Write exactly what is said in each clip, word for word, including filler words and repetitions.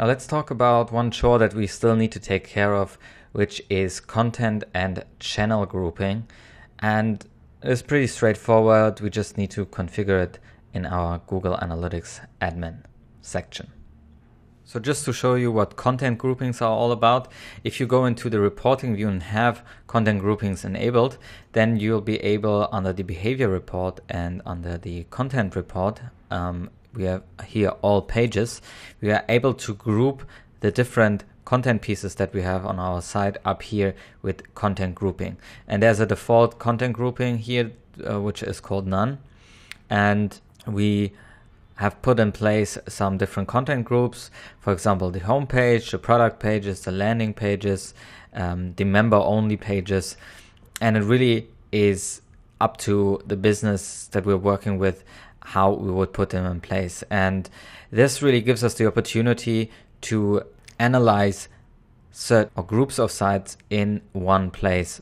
Now let's talk about one chore that we still need to take care of, which is content and channel grouping. And it's pretty straightforward. We just need to configure it in our Google Analytics admin section. So just to show you what content groupings are all about, if you go into the reporting view and have content groupings enabled, then you'll be able, under the behavior report and under the content report, um, we have here all pages, we are able to group the different content pieces that we have on our site up here with content grouping. And there's a default content grouping here, uh, which is called none. And we have put in place some different content groups, for example, the home page, the product pages, the landing pages, um, the member only pages. And it really is up to the business that we're working with how we would put them in place. And this really gives us the opportunity to analyze certain or groups of sites in one place.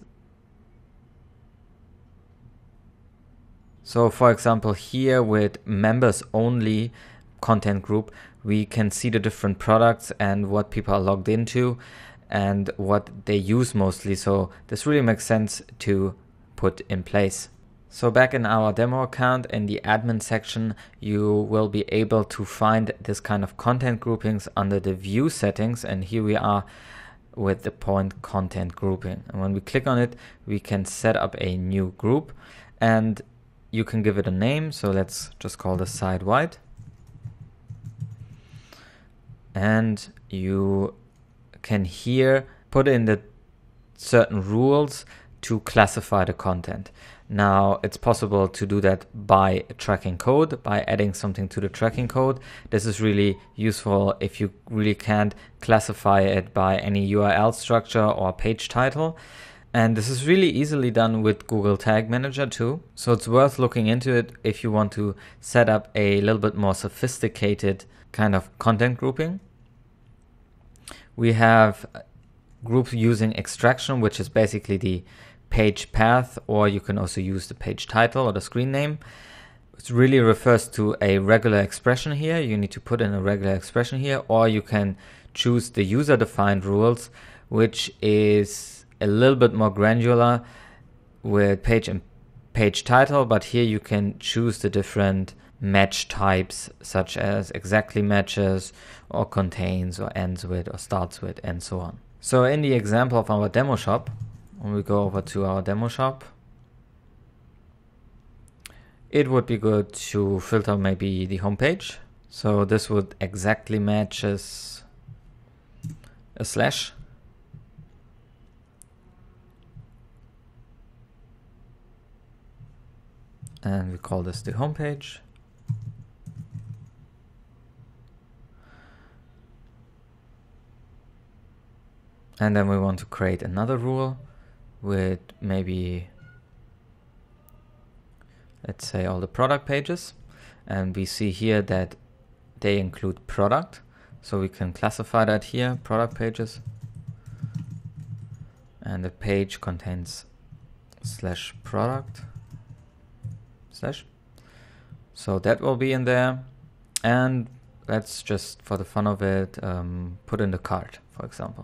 So for example, here with members only content group, we can see the different products and what people are logged into and what they use mostly. So this really makes sense to put in place. So back in our demo account, in the admin section, you will be able to find this kind of content groupings under the view settings. And here we are with the point content grouping. And when we click on it, we can set up a new group and you can give it a name. So let's just call this site wide. And you can here put in the certain rules to classify the content. Now it's possible to do that by tracking code, by adding something to the tracking code. This is really useful if you really can't classify it by any U R L structure or page title. And this is really easily done with Google Tag Manager too. So it's worth looking into it if you want to set up a little bit more sophisticated kind of content grouping. We have groups using extraction, which is basically the page path, or you can also use the page title or the screen name. It really refers to a regular expression here. You need to put in a regular expression here, or you can choose the user-defined rules, which is a little bit more granular with page and page title, but here you can choose the different match types, such as exactly matches or contains or ends with or starts with and so on. So in the example of our demo shop, when we go over to our demo shop, it would be good to filter maybe the home page. So this would exactly matches a slash. And we call this the home page. And then we want to create another rule with maybe, let's say, all the product pages. And we see here that they include product. So we can classify that here, product pages. And the page contains slash product. Slash. So that will be in there. And let's just, for the fun of it, um, put in the cart, for example.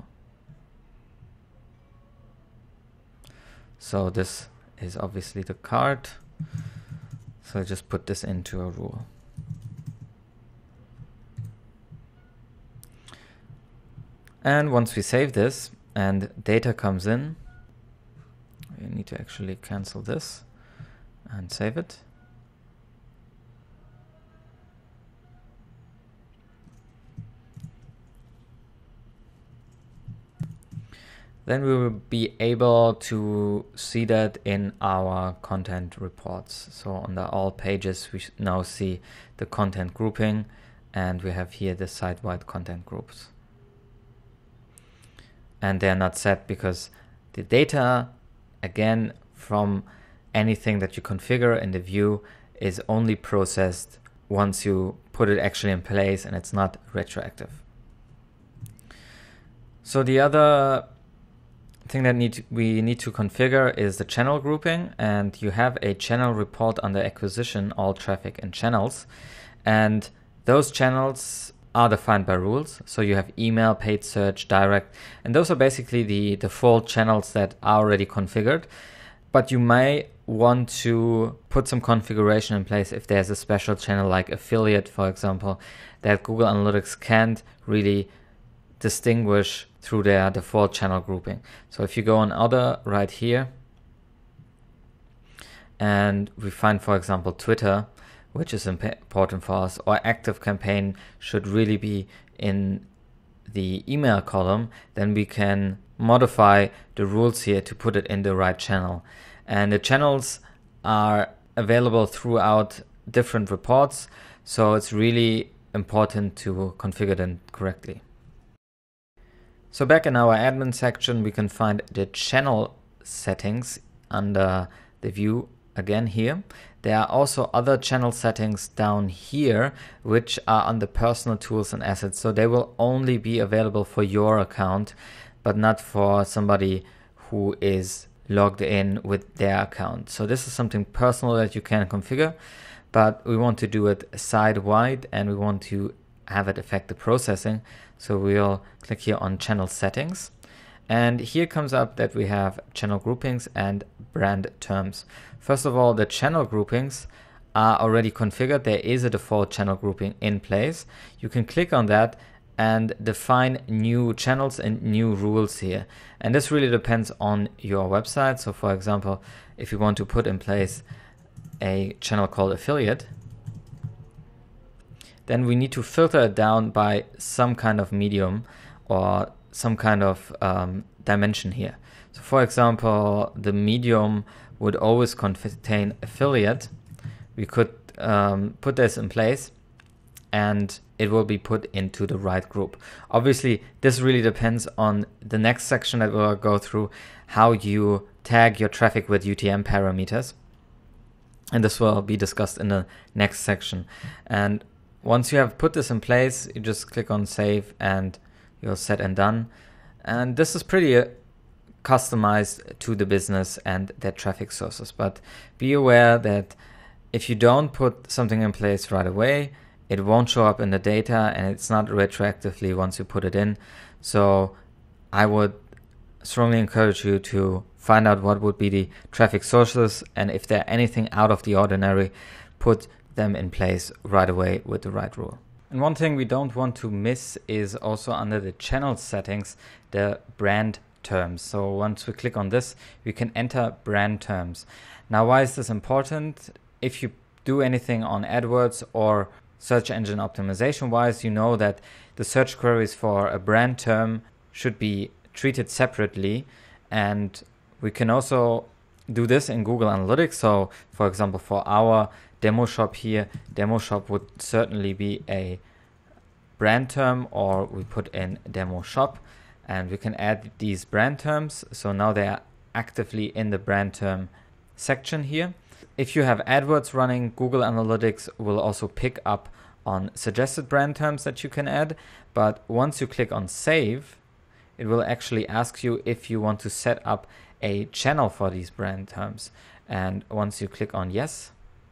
So this is obviously the cart. So I just put this into a rule. And once we save this and data comes in, we need to actually cancel this and save it. Then we will be able to see that in our content reports. So under all pages, we now see the content grouping, and we have here the site-wide content groups. And they're not set because the data, again, from anything that you configure in the view is only processed once you put it actually in place, and it's not retroactive. So the other thing that need to, we need to configure is the channel grouping, and you have a channel report under acquisition, all traffic and channels, and those channels are defined by rules. So you have email, paid search, direct, and those are basically the default channels that are already configured. But you may want to put some configuration in place if there's a special channel like affiliate, for example, that Google Analytics can't really distinguish through their default channel grouping. So if you go on other right here, and we find, for example, Twitter, which is important for us, or active campaign should really be in the email column, then we can modify the rules here to put it in the right channel. And the channels are available throughout different reports, so it's really important to configure them correctly. So back in our admin section, we can find the channel settings under the view again here. There are also other channel settings down here, which are under personal tools and assets. So they will only be available for your account, but not for somebody who is logged in with their account. So this is something personal that you can configure, but we want to do it side-wide and we want to have it affect the processing. So we'll click here on channel settings. And here comes up that we have channel groupings and brand terms. First of all, the channel groupings are already configured. There is a default channel grouping in place. You can click on that and define new channels and new rules here. And this really depends on your website. So for example, if you want to put in place a channel called affiliate, then we need to filter it down by some kind of medium or some kind of um, dimension here. So for example, the medium would always contain affiliate. We could um, put this in place and it will be put into the right group. Obviously, this really depends on the next section that we'll go through, how you tag your traffic with U T M parameters. And this will be discussed in the next section. And once you have put this in place, you just click on save and you're set and done. And this is pretty uh, customized to the business and their traffic sources. But be aware that if you don't put something in place right away, it won't show up in the data and it's not retroactively once you put it in. So I would strongly encourage you to find out what would be the traffic sources, and if they're anything out of the ordinary, put them in place right away with the right rule. And one thing we don't want to miss is also under the channel settings, the brand terms. So once we click on this, we can enter brand terms. Now, why is this important? If you do anything on AdWords or search engine optimization wise, you know that the search queries for a brand term should be treated separately. And we can also do this in Google Analytics. So for example, for our demo shop here, demo shop would certainly be a brand term, or we put in demo shop and we can add these brand terms. So now they are actively in the brand term section here. If you have AdWords running, Google Analytics will also pick up on suggested brand terms that you can add. But once you click on save, it will actually ask you if you want to set up a channel for these brand terms. And once you click on yes,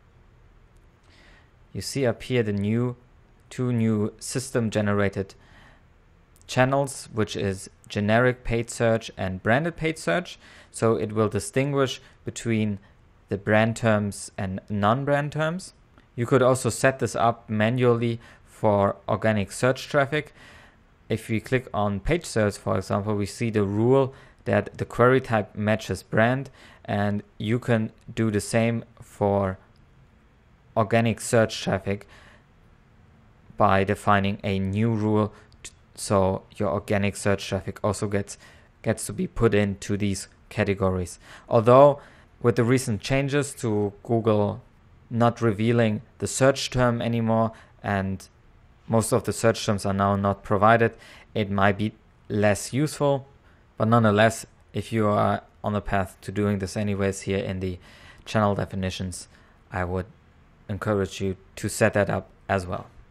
you see up here the new two new system generated channels, which is generic paid search and branded paid search. So it will distinguish between the brand terms and non-brand terms. You could also set this up manually for organic search traffic. If we click on page search, for example, we see the rule that the query type matches brand, and you can do the same for organic search traffic by defining a new rule, so your organic search traffic also gets gets to be put into these categories. Although with the recent changes to Google not revealing the search term anymore, and most of the search terms are now not provided, it might be less useful. But nonetheless, if you are on a path to doing this anyways here in the channel definitions, I would encourage you to set that up as well.